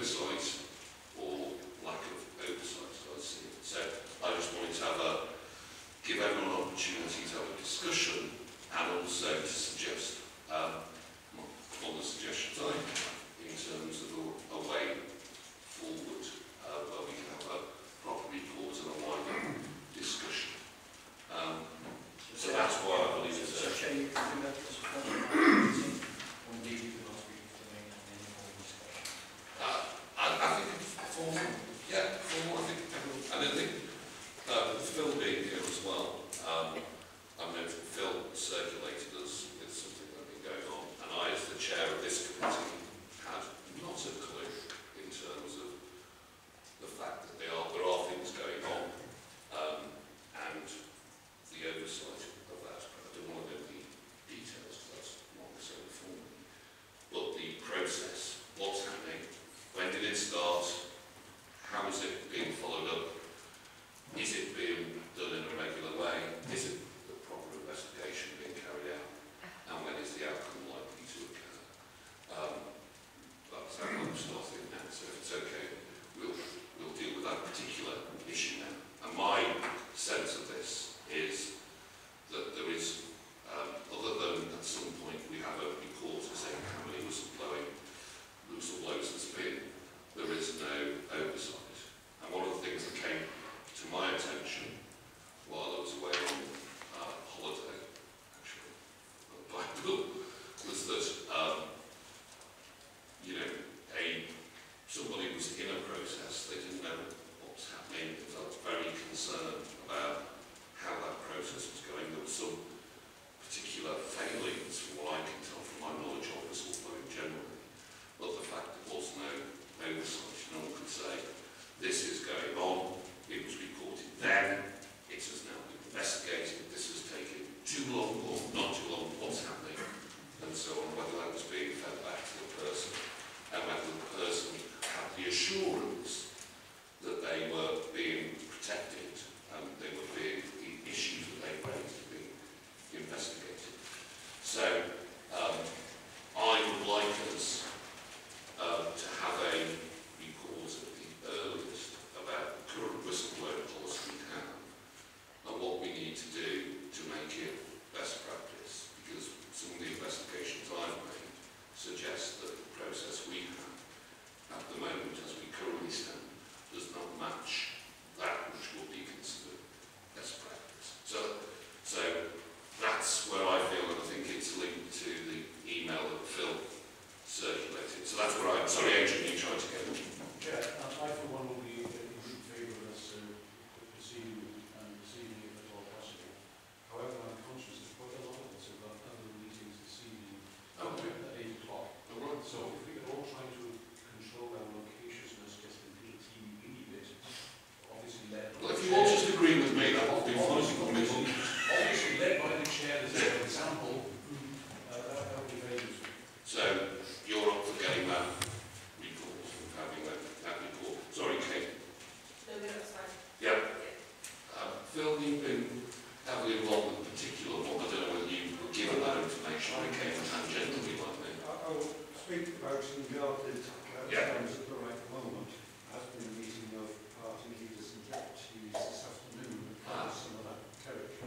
oversight or lack of oversight, as I see it. So I just wanted to give everyone an opportunity to have a discussion and also to suggest all the suggestions I have in terms of a way forward where we can have a proper report and a wider discussion. So that's why I believe it's a change. I think that was or indeed you can ask people to make any more discussion. I think formal, yeah, formal. I think, and I think Phil being here as well. I know Phil circulated us with something that had been going on, and I, as the chair of this committee, had not a clue in terms of the fact that there are things going on, and the oversight of that. I don't want to go into the details because that's not necessarily for me. But the process, what's happening, when did it start, how is it being followed up, is it being done in a regular way, is it the proper investigation being carried out, and when is the outcome likely to occur? That's how I'm starting now, so if it's okay, we'll deal with that particular issue now. And my sense of this is that there is, other than at some point we have a report saying how many whistleblowers there's been, there is no oversight. And one of the things that came to my attention while I was away on holiday, actually, was that, you know, somebody was in a process, they didn't know what was happening, they felt very concerned about how that process was going. There were some particular failings, from what I can tell from my knowledge of whistleblowing generally, but the fact there was no oversight, no one could say, this is going on, it was reported then, it has now been investigated, this has taken too long or not too long, what's happening, and so on, whether that was being fed back to the person, and whether the person had the assurance that they were being protected and they were being, the issues that they raised were being investigated. So I would like us to have a report at the earliest about the current whistleblower policy we have and what we need to do to make it best practice, because some of the investigations I've made suggest that the process we have at the moment, as we currently stand, does not match that which would be considered best practice. So that's where I feel, and I think it's linked to the email that Phil circulated. So that's where I'm. Sorry, Adrian, you tried to get it. Yeah, I for one will be in favour of us proceeding if at all possible. However, I'm conscious that quite a lot of us have got other meetings this evening at 8 o'clock. So if we could all try to control our locatiousness just a teeny bit, obviously led. Well, if you all just agree with me, that would be fine. Obviously led by the chair as an example, that would be very useful. So you're up for getting that report, having that report. Sorry, Kate. No, that's fine. Yeah. Phil, you've been heavily involved with a particular one. I don't know whether you were given that information or it came tangentially like me. I will speak about some guarded terms at the right moment. Has been a meeting of party leaders and deputies this afternoon about some of that territory.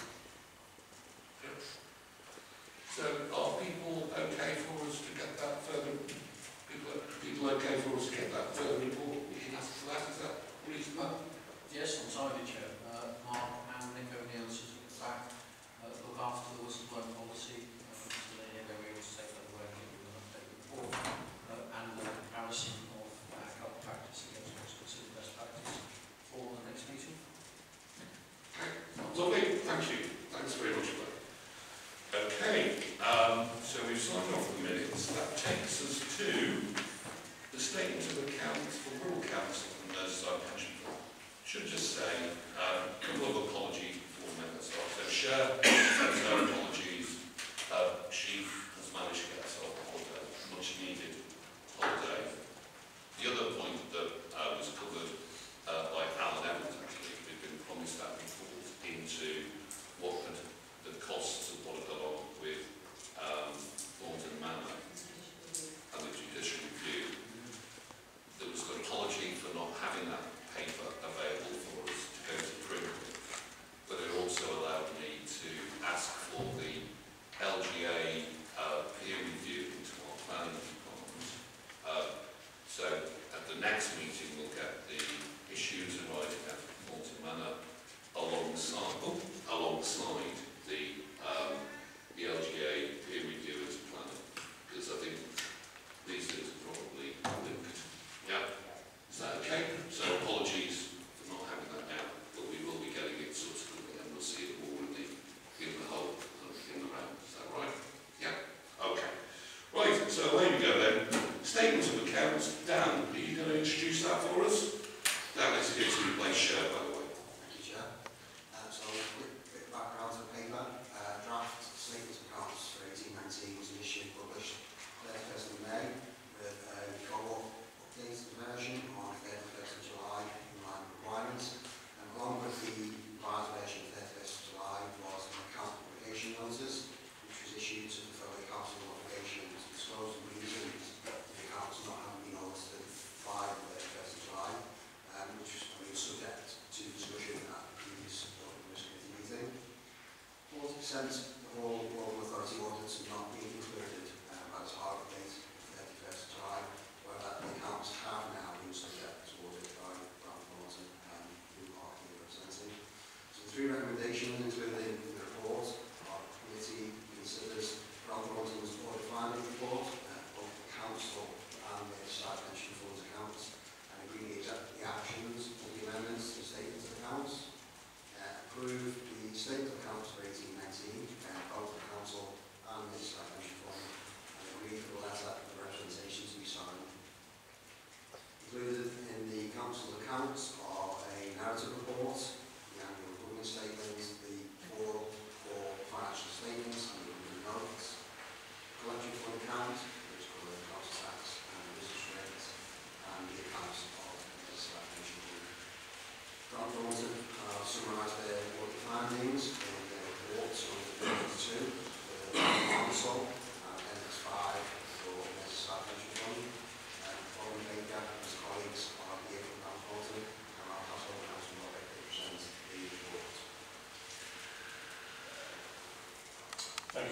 So are people okay for us to get that further? People okay for us to get that further report? We can ask for that. Is that reasonable? Yes, I'm sorry, Chair. Mark and Nick O'Neill should look back, look after the whistleblower policy, so they hear where we will take that work in with an update report, and the comparison of our current practice against what's considered best practice for the next meeting. Okay. Lovely. Thank you. Thanks very much for that. Okay. So we've signed off the minutes. That takes us to the statement of accounts for Wirral Council and Merseyside Pension Fund. Should just say a couple of apologies before members start. So Cher sends her apologies.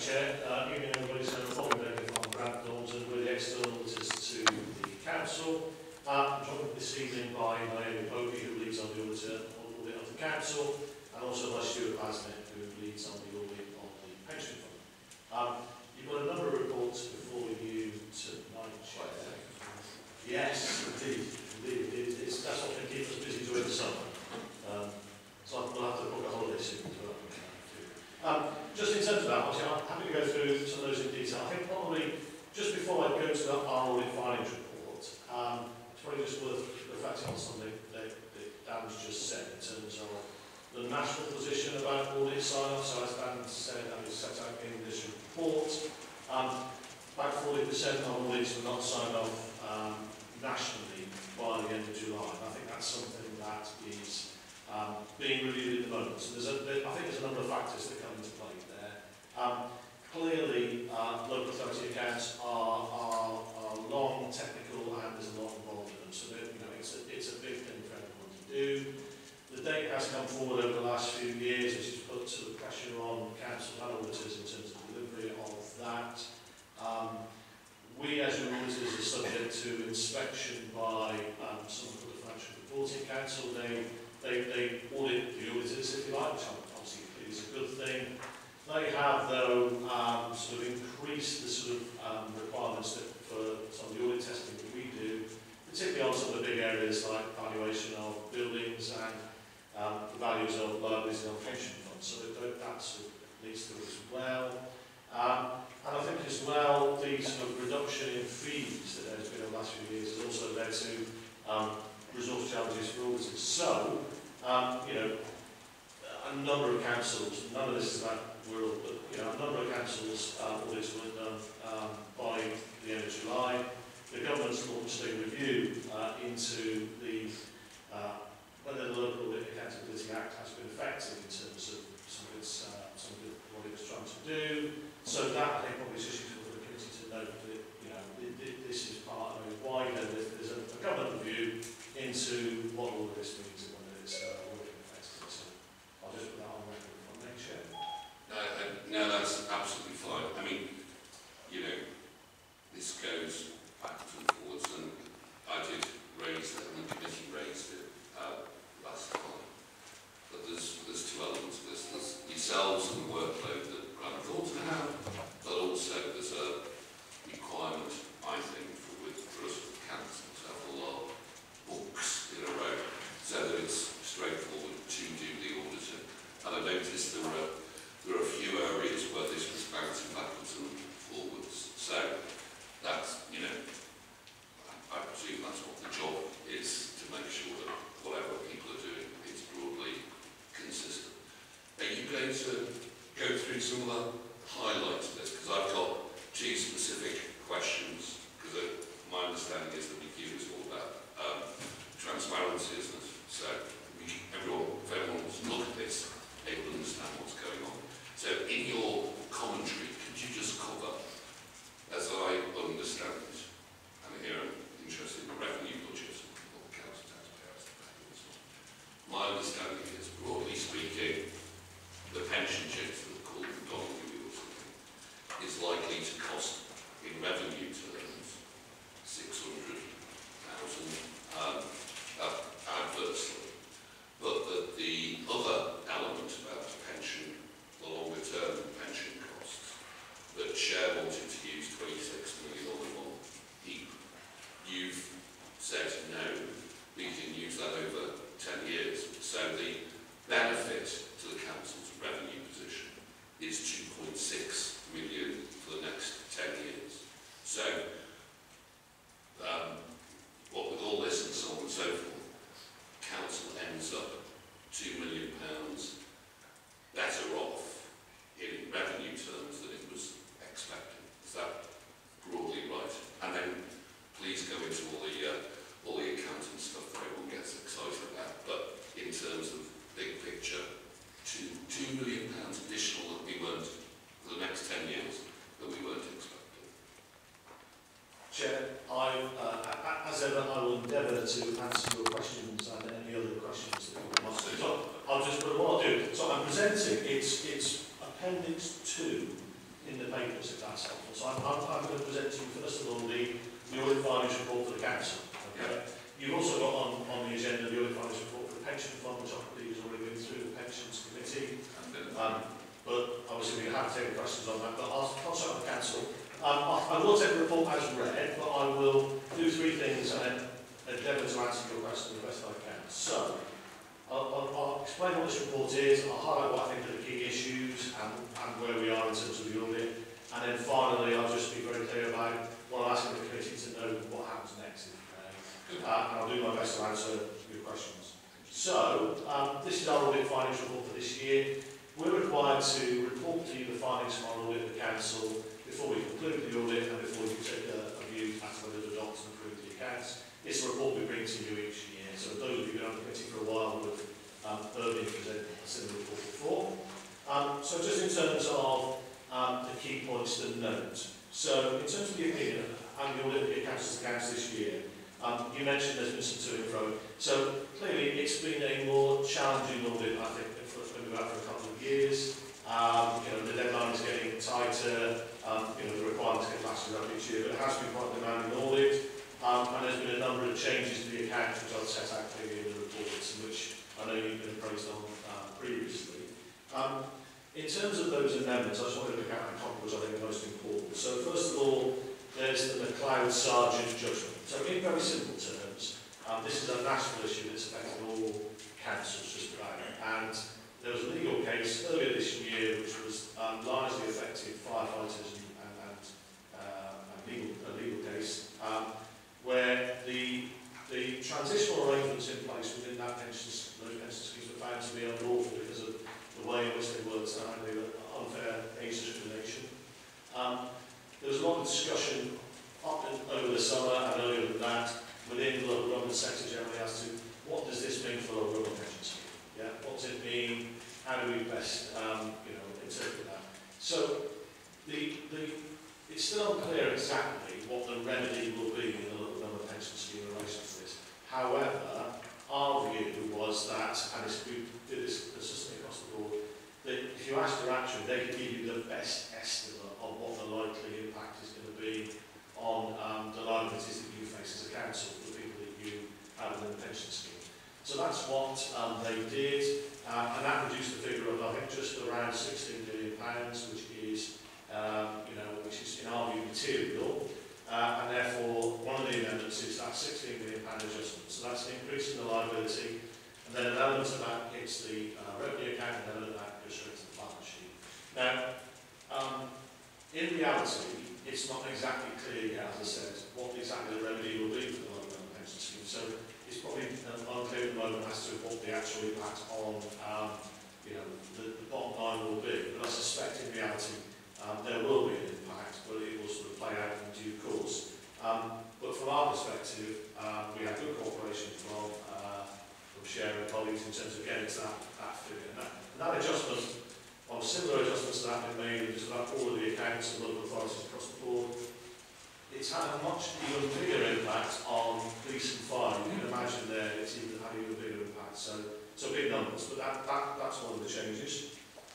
Chair. Evening, everybody. So I'm following David from Grant Dalton with the external auditors to the council. I'm joined this evening by Naomi Popey, who leads on the audit of the council, and also by Stuart Basnet, who leads on the audit of the pension fund. You've got a number of reports before you tonight, Chair. Yes, indeed. That's what can keep us busy during the summer. So we'll have to book a holiday soon as well. Just in terms of that, obviously, I'm happy to go through some of those in detail. I think probably just before I go to our audit findings report, it's probably just worth reflecting on something that Dan's just said in terms of the national position about audit sign-off. So as Dan said, that is set out in this report. About 40% of audits were not signed off nationally by the end of July. And I think that's something that is being reviewed at the moment. So I think there's a number of factors that come into play there. Clearly, local authority accounts are long, technical, and there's a lot involved in them. So it's a big thing for everyone to do. The date has come forward over the last few years, which has put sort of pressure on council and auditors in terms of delivery of that. We, as your auditors, are subject to inspection by something called the Financial Reporting Council. They audit the auditors, if you like, which obviously is a good thing. They have, though, sort of increased the sort of requirements for some of the audit testing that we do, particularly on some of the big areas like valuation of buildings and the values of liabilities and pension funds. So that sort of leads to it as well. And I think as well, the sort of reduction in fees that there's been in the last few years has also led to resource challenges for auditors. So, a number of councils, none of this is about Wirral, but a number of councils audits were done by the end of July. The government's launched a review into the whether the Local Audit Accountability Act has been effective in terms of some of what it was trying to do. So that, I think, probably is useful for the committee to note that this is part of a wider. There's a government review into what all of this means and whether it's working effectively. So I'll just put that on record for next year. No, that's absolutely fine. I mean, this goes backwards and forwards, and I did raise it, and the committee raised it last time. But there's two elements of this. There's yourselves and the workload that Grant Dalton have, but also there's a requirement, I think, for us as council to have a lot of books in a row, so that it's straightforward to do the auditing. And I noticed there are a few areas where this was bouncing backwards and forwards. So that's, I presume that's what the job is, to make sure that whatever people are doing is broadly consistent. Are you going to go through some of the highlights of this? Because I've got two specific questions, because my understanding is that review is all about transparency, isn't it? So if everyone wants to look at this, they will understand what's going on. So in your commentary, could you just cover, as I understand it, and here I'm interested in the revenue budget of the council taxpayers. My understanding is, broadly speaking, the pension checks that are called Gillian or something is likely to cost, in revenue terms, 600,000 adversely. But that the other element about the pension, the longer term pension costs, that Chair wanted to use 26 million on one heap. You've said no, we can use that over 10 years. So the benefit to the council's revenue position is 2.6 million for the next 10 years. So, what with all this and so on and so forth, council ends up £2 million better off in revenue terms than it was expecting. Is that broadly right? And then please go into all the accounting stuff that everyone gets excited about. But in terms of big picture, £2 million additional that we weren't, for the next 10 years, that we weren't expecting. Chair, as ever, I will endeavour to answer your questions and any other questions that you want to ask. So I'll just put what I'll do. So I'm presenting, it's Appendix 2 in the papers, if that's helpful. So I'm going to present to you first of all the audit findings report for the council. Okay? You've also got on the agenda the audit findings report for the pension fund, which I believe has already been through the pensions committee. But obviously we have to take questions on that. But I'll contact the council. I will take the report as read, but I will do three things and then endeavour to answer your question the best I can. So, I'll explain what this report is, I'll highlight what I think are the key issues and where we are in terms of the audit, and then finally I'll just be very clear about what I'm asking the committee to know what happens next. And I'll do my best to answer your questions. So, this is our audit findings report for this year. We're required to report to you the findings from our audit of the council before we conclude the audit and before we take a view as to whether to adopt and approve the accounts. It's a report we bring to you each year. So those of you who've been on the committee for a while would have heard me present a similar report before. So just in terms of the key points to note. So in terms of the opinion and the audit of the accounts this year, you mentioned there's been some to and fro. So clearly it's been a more challenging audit, I think, for a couple of years. You know, the deadline is getting tighter, you know, the requirements get faster each year, but it has been quite a demanding audit. And there's been a number of changes to the accounts which I'll set out clearly in the reports, and which I know you've been praised on previously. In terms of those amendments, I just wanted to look at a couple which I think are most important. So first of all, there's the McLeod Sargent judgment. So in very simple terms, this is a national issue that's affecting all councils just about. And there was a legal case earlier this year which was largely affecting firefighters and a legal case. Where the transitional arrangements in place within those pension schemes were found to be unlawful because of the way in which they worked and the unfair age discrimination. There was a lot of discussion over the summer and earlier than that within the local government sector generally as to what does this mean for a rural pension scheme? Yeah, what does it mean? How do we best interpret that? So it's still unclear exactly what the remedy will be in the local government pension scheme in relation to this. However, our view was that, and we did this consistently across the board, that if you ask for action, they can give you the best estimate of what the likely impact is going to be on the liabilities that you face as a council for the people that you have in the pension scheme. So that's what they did, and that reduced the figure of, I think, just around £16 million, which is which is in our view material, and therefore one of the amendments is that £16 million adjustment. So that's an increase in the liability, and then an element of that hits the revenue account, and an element of that goes straight to the balance sheet. Now, in reality, it's not exactly clear yet, as I said, what exactly the remedy will be for the local government pension scheme. So it's probably unclear at the moment as to what the actual impact on the bottom line will be. But I suspect in reality there will be an impact, but it will sort of play out in due course. But from our perspective, we have good cooperation from sharing colleagues in terms of getting to that figure. And that adjustment, or similar adjustments that have been made in just about all of the accounts and local authorities across the board, it's had a much even bigger impact on police and fire. You can imagine there it's even had an even bigger impact. So big numbers, but that's one of the changes.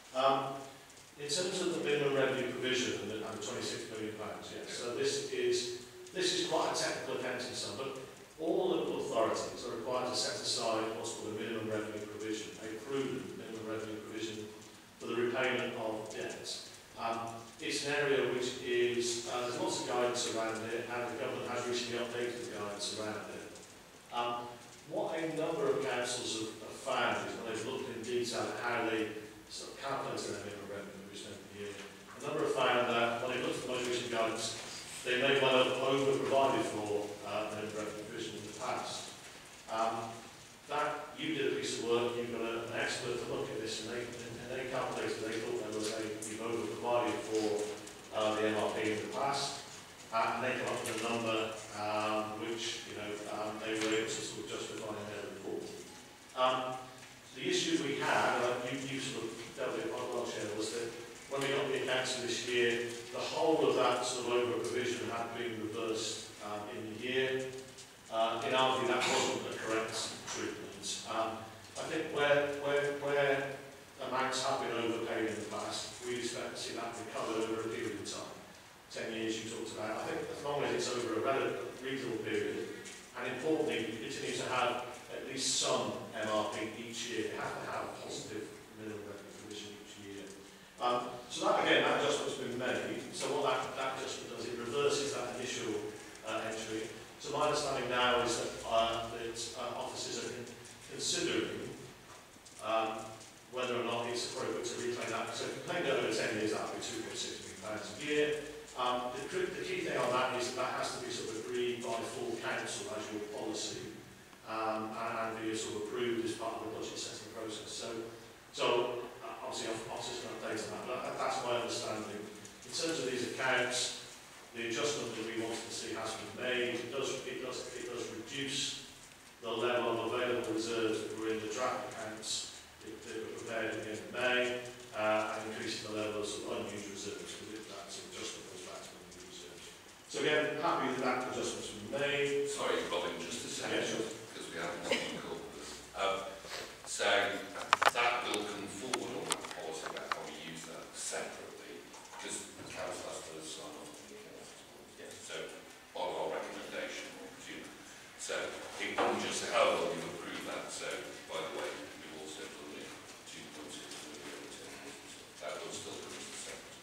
In terms of the minimum revenue provision and the £26 million, yes. So this is quite a technical accounting sum, but all local authorities are required to set aside what's called a minimum revenue provision, a prudent minimum revenue provision for the repayment of debt. It's an area which is, there's lots of guidance around it, and the government has recently updated the guidance around it. What a number of councils have found is when they've looked in detail at how they sort of calculate their minimum revenue provision every year, a number have found that when they looked at the most recent guidance, they may well have over-provided for minimum revenue provision in the past. That you did a piece of work, you've got an expert to look at this, and they calculated, they thought there was you've over-provided for the MRP in the past, and they came up with a number which they were able to sort of justify in their report. The issue we had, you sort of dealt with it quite well, Chair, was that when we got the accounts for this year, the whole of that sort of over-provision had been reversed in the year. In our view, that wasn't the correct treatment. I think where amounts have been overpaid in the past, we expect see that recovered over a period of time. 10 years you talked about. I think as long as it's over a reasonable period, and importantly, you continue to have at least some MRP each year. You have to have positive minimum revenue provision each year. So that, again, that adjustment's been made. So what that adjustment does, it reverses that initial entry. So my understanding now is that officers are considering whether or not it's appropriate to reclaim that. So if you claim it over 10 years, that would be £2.6 million a year. The key thing on that is that has to be sort of agreed by full council as your policy, and be sort of approved as part of the budget setting process. So obviously officers can update on that, but that's my understanding. In terms of these accounts, the adjustment that we wanted to see has been made. It does reduce the level of available reserves that were in the draft accounts that were prepared at the end of May, and increasing the levels of unused reserves, because that sort of adjustment goes back to unused reserves. So again, happy that that adjustment's been made. Sorry, Robin, just a second, because we haven't seen the call. So that will come forward on that policy about how we use that separately, because the council has to sign off on the accounts. Yes. So on our recommendation, I presume. So it won't just say, oh, well, we've approved that. So by the way, we've also done it 2.6 million. That will still come as a separate.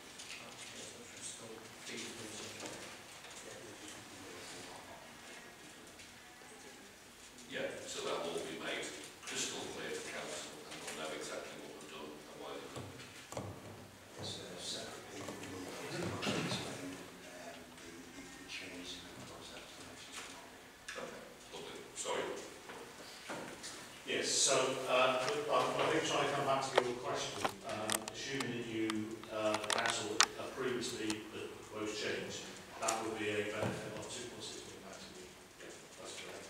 Yeah, so that will be made crystal clear to council, and we'll know exactly what we've done and why we've done it. Okay, lovely. Sorry. Yes, so I think trying to come back to your question, assuming that you, the council approves the proposed change, that would be a benefit of £2.6 million a year. Yeah, that's correct.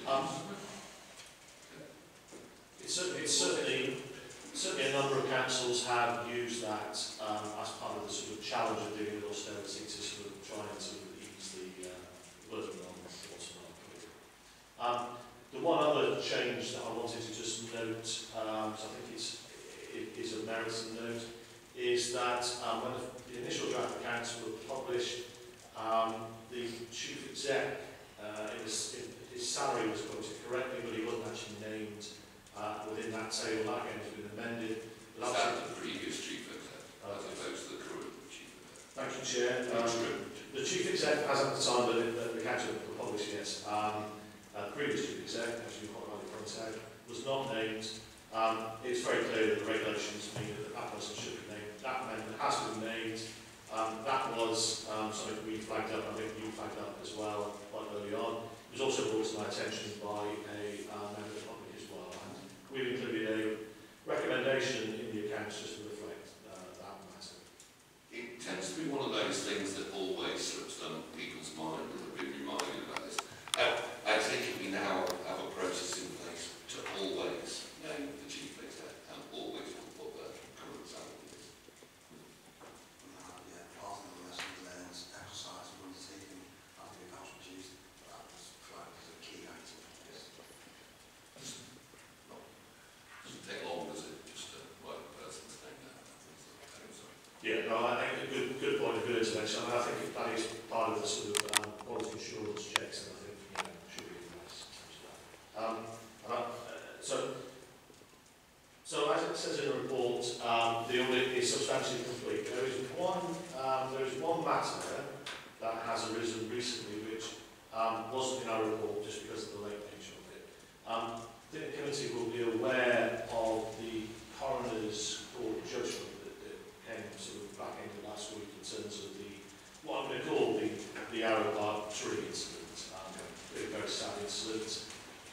It's certainly a number of councils have used that as part of the sort of challenge of dealing with austerity to sort of try and sort of ease the burden on what's not. The one other change that I wanted to just note, so I think it is a merit to note, is that when the initial draft accounts were published, the chief exec, his salary was quoted correctly, but he wasn't actually named within that table. That again has been amended. Is that the previous chief exec, as opposed to the current chief exec? Thank you, Chair. The chief exec has at the time that the accounts were published, yes. The previous chief exec, as you quite rightly pointed out, was not named. It's very clear that the regulations mean that that person should be named. That amendment has been named. That was something we flagged up, I think you flagged up as well quite early on. It was also brought to my attention by a member of the public as well. And we've included a recommendation in the accounts just to reflect that matter. It tends to be one of those things that always slips down people's mind, and we've been reminded about this. I think we now have a process in place to always name the chief exec and always put what the current salary is. Yeah, part of the lesson learned exercise and undertaking after the accounts produced, that was flagged as a key item. Yes. Doesn't take long, does it? Just to write the person's name down. Yeah, no, I think a good point of good intervention. I think that is part of the sort of quality assurance checks, and I think should be in place. So as it says in the report, the audit is substantially complete. There is one matter that has arisen recently which wasn't in our report just because of the late nature of it. The committee will be aware of the coroner's court judgment that came sort of back into last week in terms of what I'm going to call the Arrow Park tree incident, a very sad incident.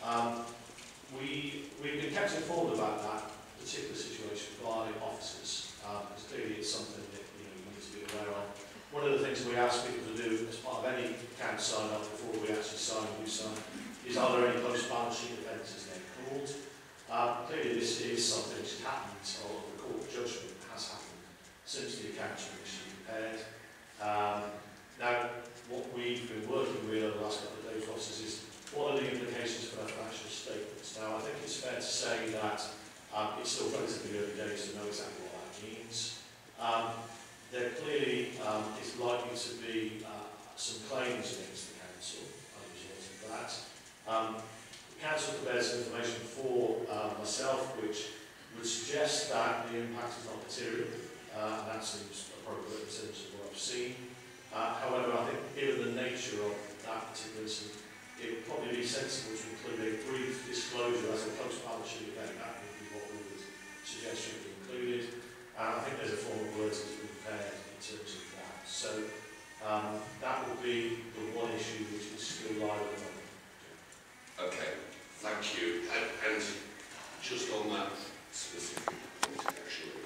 We've been kept informed about that particular situation by officers, because clearly it's something that you need to be aware of. One of the things we ask people to do as part of any account sign up before we actually sign is are there any post-balance sheet events as they're called. Clearly this is something which has happened, or the court judgment has happened since the accounts were initially prepared. Now, what we've been working with over the last couple of days, officers, is what are the implications for our financial statements? Now, I think it's fair to say that it's still relatively early days to know exactly what that means. there clearly is likely to be some claims against the council as a result of that. The council prepares information for myself which would suggest that the impact is not material, and that seems appropriate in terms of what I've seen. However, I think given the nature of that particular incident, it would probably be sensible to include a brief disclosure as a post-balance sheet event. That would be what we would suggest should be included. And I think there's a form of words that's been prepared in terms of that. So that would be the one issue which is still live at the moment. Okay, thank you. And just on that specific point, actually,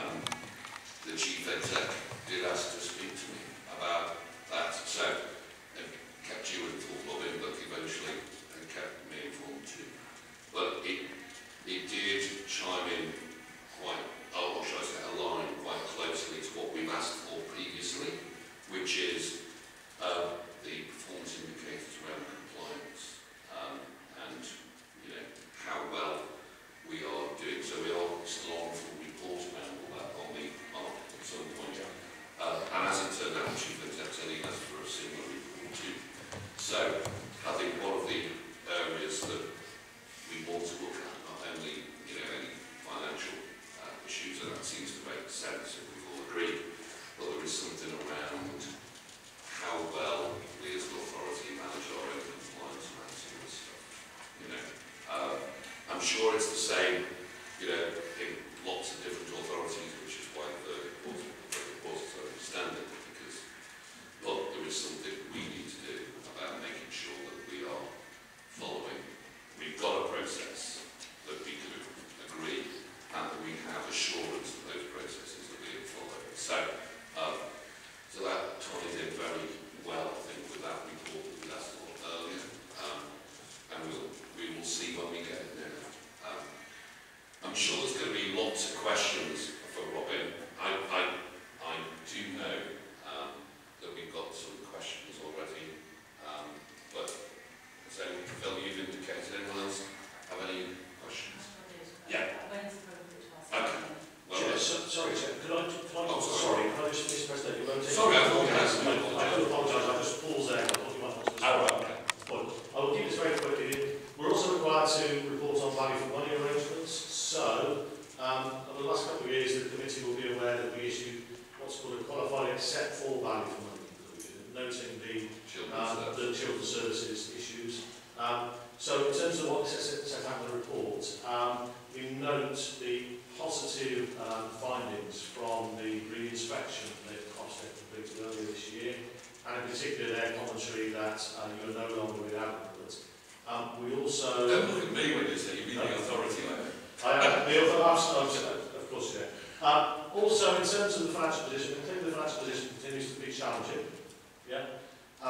the chief exec did ask to speak to me about that. So it kept you informed of him, but eventually it kept me informed too. But it did chime in quite, or should I say, align quite closely to what we've asked for previously, which is the performance indicators around compliance and how well we are doing. So we are still on full report around all that on the market at some point. And as it turned out, the chief exec said he asked for a similar report too. So I think one of the areas that we want to look at, not only any financial issues, and that seems to make sense if we've all agreed, but there is something around how well we as an authority manage our own compliance around some of this stuff. I'm sure it's the same, in lots of different authorities, which is why the reports are standard, because look, there is something we need to do about making sure that we are following. We've got a process that we can agree, and that we have assurance that those processes are being followed. So that ties in very well, I think, with that report that we asked for earlier, and we will see when we get it there. I'm sure there's going to be lots of questions for Robin. I do know that we've got some questions already, but so Phil, you've indicated. Anyone else have any questions? Yeah. Okay. Well, Sorry, Chair. Can I just, sorry. can I just mispress that? Sorry, I thought you had some. I do apologise. I just paused there. I thought you might want to respond. Oh, right, okay. I will keep this very quickly. We're also required to report on value for money arrangements. So, over the last couple of years, the committee will be aware that we issued what's called a qualified except for value for money inclusion, noting the children's services issues. So, in terms of what is set out in the report, we note the positive findings from the re-inspection that Ofsted completed earlier this year, and in particular their commentary that you are no longer without adequate. We also... Don't look at me when you say you mean the authority like that. I am the authority, of course, yeah. Also, in terms of the financial position, I think the financial position continues to be challenging. Yeah.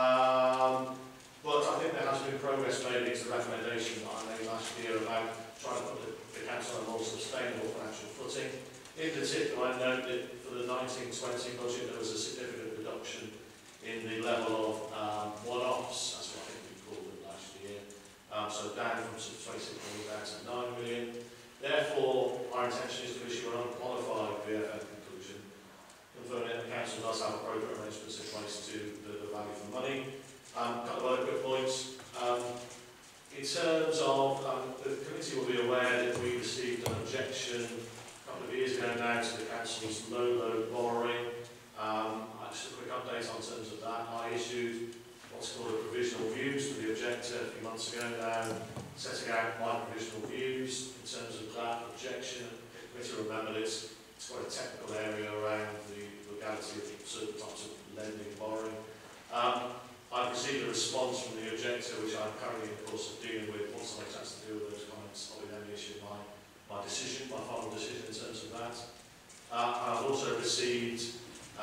But I think there has been progress made against the recommendation that I made last year about trying to put the council on a more sustainable financial footing. In particular, I note that for the 1920 budget there was a significant reduction in the level of one-offs, that's what I think we called them last year. So down from 26 million down to 9 million. Therefore, our intention is to issue an unqualified VFM conclusion, confirming that the council does have appropriate arrangements in place to the value for money. A couple of other quick points. In terms of, the committee will be aware that we received an objection a couple of years ago now to the council's low-load borrowing. Just a quick update on terms of that. I issued what's called a provisional views to the objector a few months ago now, setting out my provisional views in terms of that objection. The committee remembered it's quite a technical area around the legality of certain types of lending and borrowing. I've received a response from the objector, which I'm currently in the course of dealing with. Once I have a chance to deal with those comments, I'll be then issue my decision, my final decision in terms of that. I've also received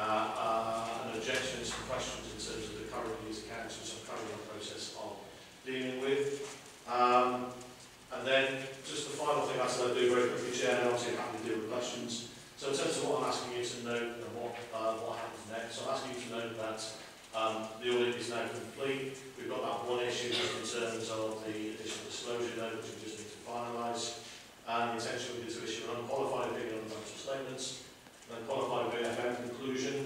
an objection, some questions in terms of the current year's accounts, which I'm currently in the process of dealing with. And then, just the final thing I said I'd do very quickly, Chair, and obviously I'm happy to deal with questions. So in terms of what I'm asking you to note and what happens next, so I'm asking you to note that the audit is now complete. We've got that one issue just in terms of the additional disclosure note, which we just need to finalise. And the intention would be to issue an unqualified opinion on the financial statements, an unqualified VFM conclusion,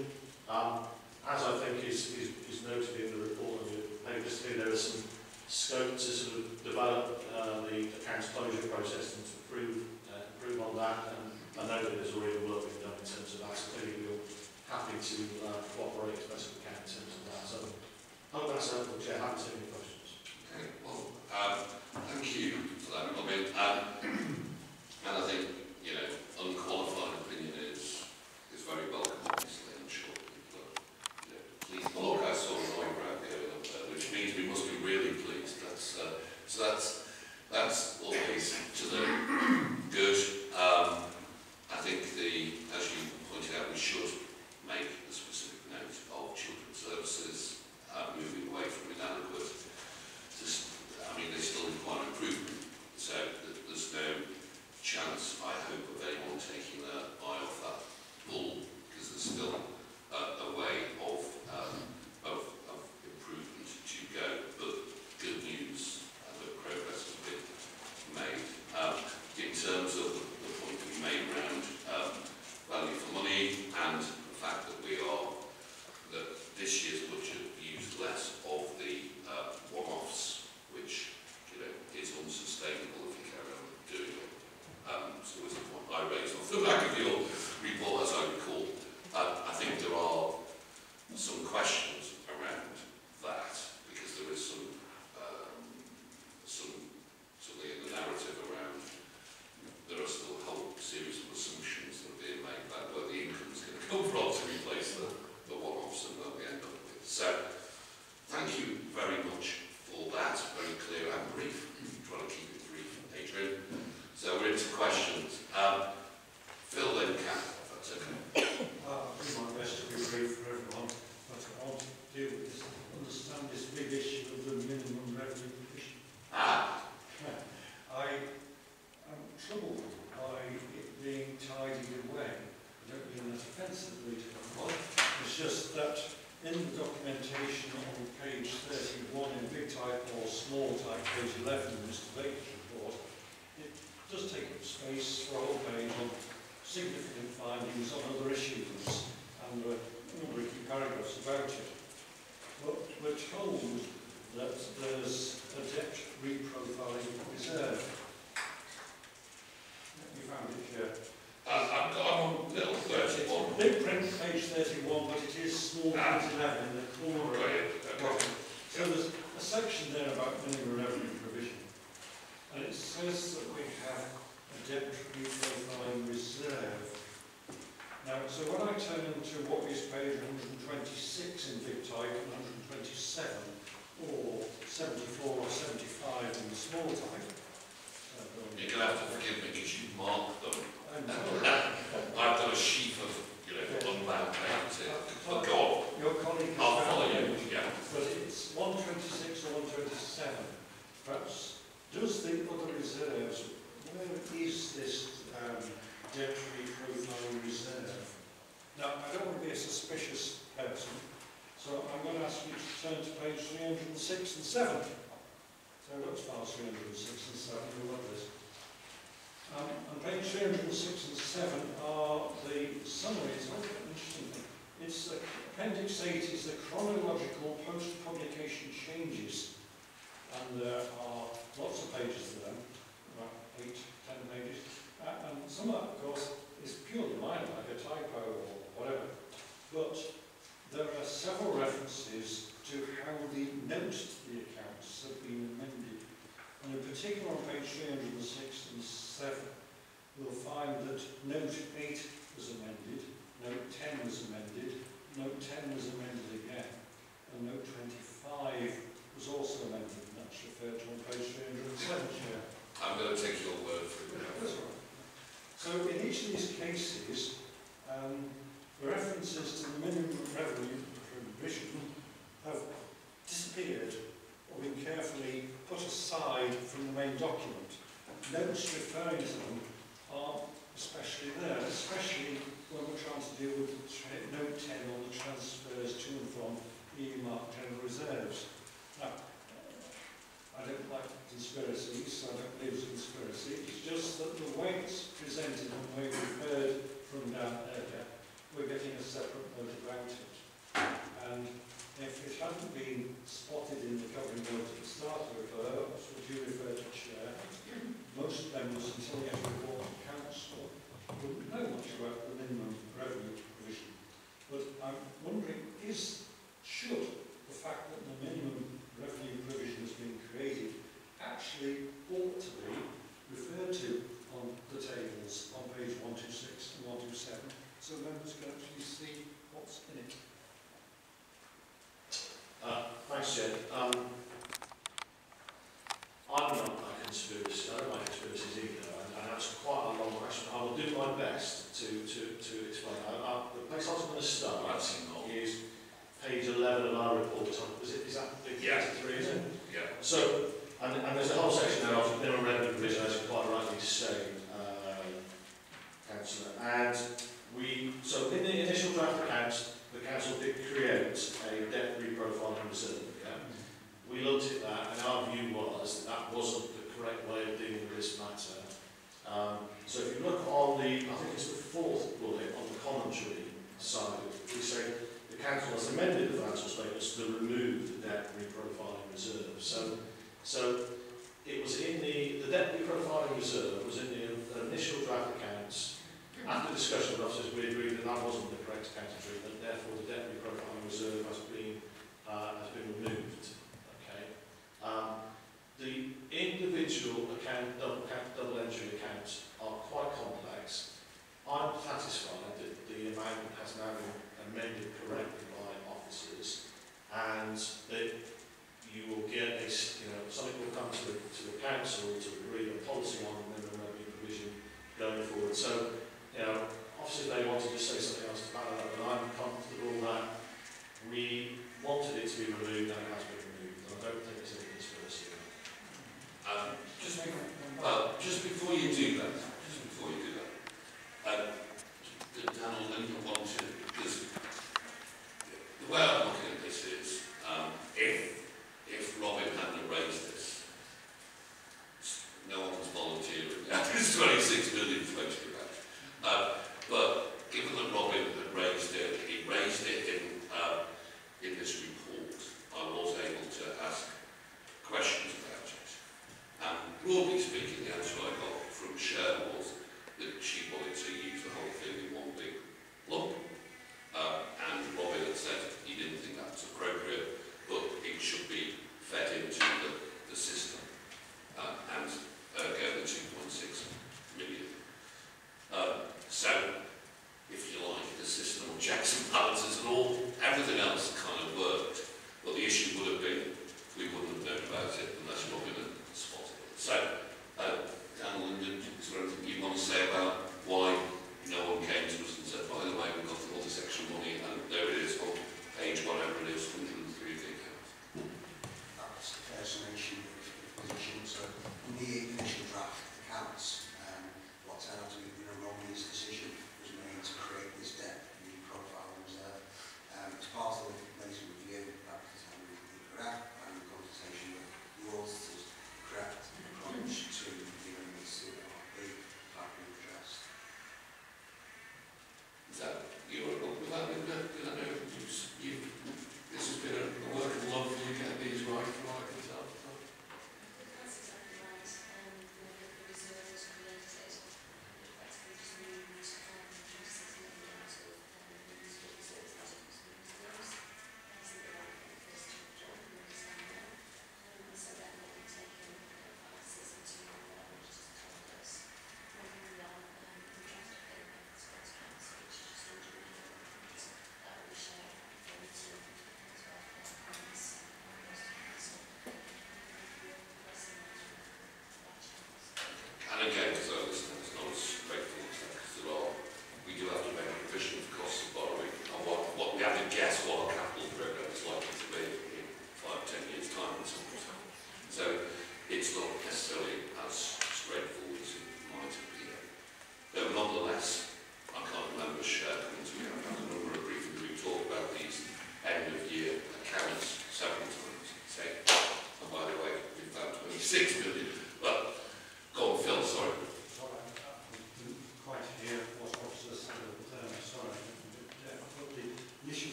develop the accounts closure process and to improve on that. And I know that there's already work being done in terms of that, so clearly we're happy to cooperate as best we can in terms of that. So I hope that's helpful, Chair. Happy to take any questions. Okay, well, thank you for that comment. And I think, you know, unqualified opinion is very welcome, obviously. I'm sure people are, you know, pleased. Look, I saw an eyebrow going up there, which means we must be really pleased. That's always to the good. I think as you pointed out, we should make a specific note of children's services moving away from inadequate. I mean, they still require improvement, so there's no chance, I hope, of anyone taking their eye off that ball, because there's still a way of improvement to go. But good news that progress has been made. In terms of the point that we made around value for money and the fact that this year's budget used less of the one-offs, which, you know, is unsustainable if you carry on doing it. So was the point I raised off the back of your report, as I recall. I think there are some questions around that, because there is something in the narrative around, there are still a whole series of assumptions that are being made about where the income is going to come from to replace the one-offs and where we end up with. So, thank you very much for that. Very clear and brief. Try to keep it brief, Adrian. So we're into questions. Phil, then Kat, if that's okay. I'll do my best to be brief for everyone, but I want to deal with this, understand this big issue of the minimum revenue provision. I am troubled by it being tidied away. I don't mean that offensively to anyone. It's just that in the documentation on page 31 in big type or small type, page 11 in Mr. Baker's report, it does take up space for a whole page on significant findings on other issues and a number of key paragraphs about it. But we're told that there's a debt reprofiling reserve. You found it here. I'm on little 31. Big print, page 31, but it is small print 11 in the corner. Okay. So there's a section there about minimum revenue provision. And it says that we have a debt reprofiling reserve. Now, so when I turn into what is page 126 in big type and 127, or 74 or 75 in the small type. You're going to have to forgive me because you've marked them. I've got a sheaf of, you know, unbound pages here. But go on. Your colleague has I'll follow found you, it, yeah. but it's 126 or 127. Perhaps, does the other reserves, where is this debt reprofiling reserve? Now, I don't want to be a suspicious person, so I'm going to ask you to turn to page 306 and 7. So let's file 306 and 7, we love this. On page 306 and 7 are the summaries. Oh, interesting. It's Appendix 8 is the chronological post-publication changes. And there are lots of pages to them, about 8, 10 pages. And some of that, of course, is purely minor, like a typo or whatever. But there are several references to how the notes to the accounts have been amended. And in particular on page 306 and 7, we'll find that note 8 was amended, note 10 was amended, note 10 was amended again, and note 25 was also amended, and that's referred to on page 307 here. I'm going to take your word for it. That's right. So in each of these cases, the references to the minimum revenue provision have disappeared or been carefully put aside from the main document. Notes referring to them are especially there, especially when we're trying to deal with note 10 on the transfers to and from earmarked general reserves. Now, I don't like conspiracies, so I don't believe it's a conspiracy. It's just that the way it's presented and the way we've heard from down there, we're getting a separate note about it. And If it hadn't been spotted in the covering note at the start of the refer, would you refer to chair? Most members, until they get a report to council, wouldn't know much about the minimum revenue provision. But I'm wondering, should the fact that the minimum revenue provision has been created actually ought to be referred to on the tables on page 126 and 127, so members can actually see what's in it? Thanks, Jen. I'm not a conspiracy. I don't like conspiracies either, and that's quite a long question. I will do my best to explain. The place I was going to start is page 11 of our report. Is that big? Yeah. 3, is it? Yeah. So, and there's a whole section there of minimum revenue provision, as you quite rightly say, Councillor. And so in the initial draft accounts, the council did create a debt reprofiling reserve. Yeah? We looked at that, and our view was that wasn't the correct way of dealing with this matter. So if you look on I think it's the 4th bullet on the commentary side, we say the council has amended the financial statements to remove the debt reprofiling reserve. So it was in the debt reprofiling reserve was in the initial draft accounts. After discussion with officers, we agreed that that wasn't the correct accounting treatment. Therefore, the debt reprofiling reserve has been removed. Okay. The individual double entry accounts are quite complex. I'm satisfied that the amount has now been amended correctly by officers, and that you will get something will come to the council to agree a policy on minimum revenue provision going forward. So, obviously they want to just say something else to back that up, but I'm comfortable that we wanted it to be removed and it has been removed. I don't think it's any conspiracy. Just before you do that, Dan will then come on to, because the way I'm looking at this is, if Robin hadn't raised this, no one was volunteering. There's 26 million floating about. But given that Robin had raised it, he raised it in this report, I was able to ask questions about it. And broadly speaking, the answer I got from Cher was that she wanted to use the whole thing in one big lump. And Robin had said he didn't think that was appropriate, but it should be fed into the system. And ergo the 2.6 million. So, if you like, the system of checks and balances and everything else kind of worked. But the issue would have been, we wouldn't have known about it unless Robin had spotted it. So, Dan Linden, is there anything you want to say about why no one came to us and said, by the way, we've got all this extra money, and there it is on page whatever it is, 103 of the account. That's the personation. If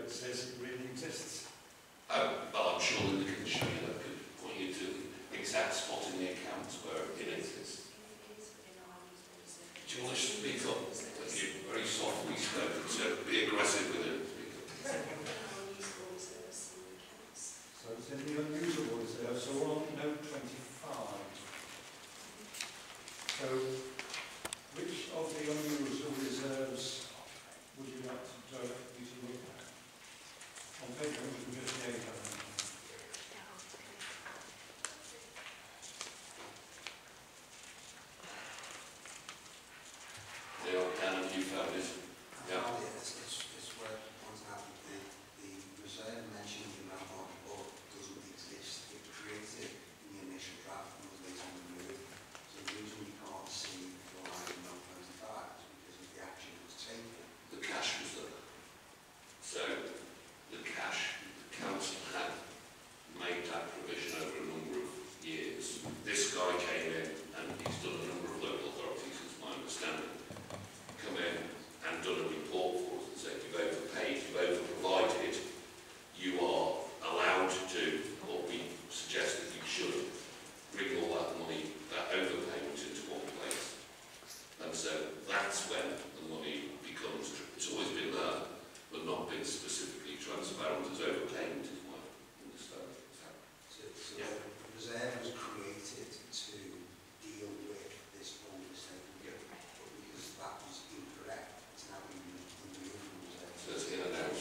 it says it really exists. Oh, well, I'm sure Linda can show you that, could point you to the exact spot in the accounts where it exists. Do you want to speak up? You're very softly spoken, so be aggressive with it. So it's in the unusable reserve, so we're on note 25. So which of the unusable reserves would you like to direct me to look at? On page 158, I think. Dan, have you found it? Yeah. It's where it points out that the reserve mentioned in that article doesn't exist. It created in the initial draft and was later removed. So the reason we can't see the line in note 25 is because of the action that was taken. The cash was there. So the cash, the council had made that provision over a number of years. This guy came in and he's done a number of local authorities, is my understanding, come in and done a report for us and said you've overpaid, you've overprovided, you are allowed to, or we suggest that you should, bring all that money, that overpayment into one place. And so that's when the money becomes, it's always been there, but not been specifically transparent as overpayment is my understanding. So Yeah. the reserve was created to deal with this overstatement, but because that was incorrect, it's now been removed from the reserve. So it's in and out.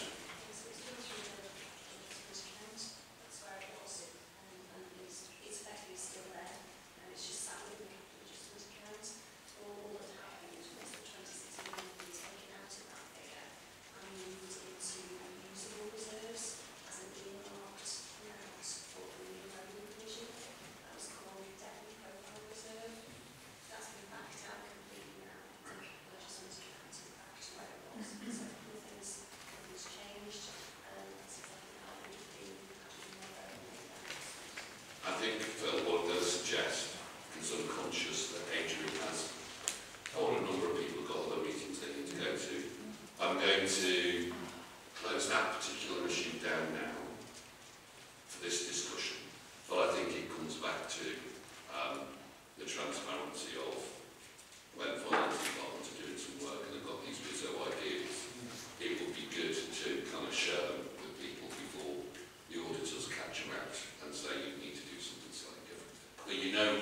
It's effectively still there, and it's just sat with the capital adjustment account. All that happened was the 26 million being taken out of that figure and moved into usable reserves as an earmarked amount for the new revenue provision. That was called debt and profile reserve. That's been backed out completely now. The capital adjustment account is back to where it was. So nothing's changed. That's exactly how it would have been actually more I think what I'm going to suggest, because I'm conscious that Adrian has, or a number of people have got other meetings they need to go to, I'm going to close that particular issue down now for this discussion. But I think it comes back to the transparency of when finance departments are doing some work and they've got these bizarre ideas. It would be good to kind of share them with people before the auditors catch them out and say you need to do something slightly different. But you know,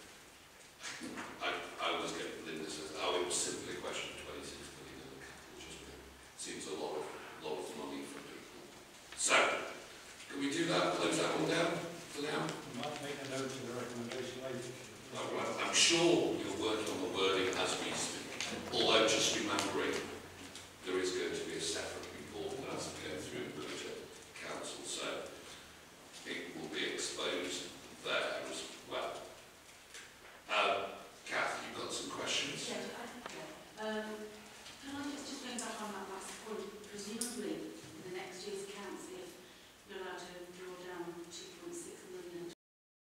I always get Linda says, oh, it was simply a question of 26 million in the capital adjustment. Seems a lot of money for people. So, can we do that? Close that one down for now? You might make a note of the recommendation later. Right. I'm sure